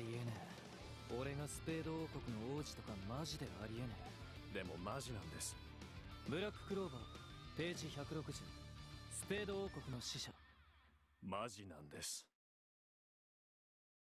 りえねえ。俺がスペード王国の王子とかマジでありえねでもマジなんです。 え。ブラッククローバーページ160、スペード王国の使者。 マジなんです。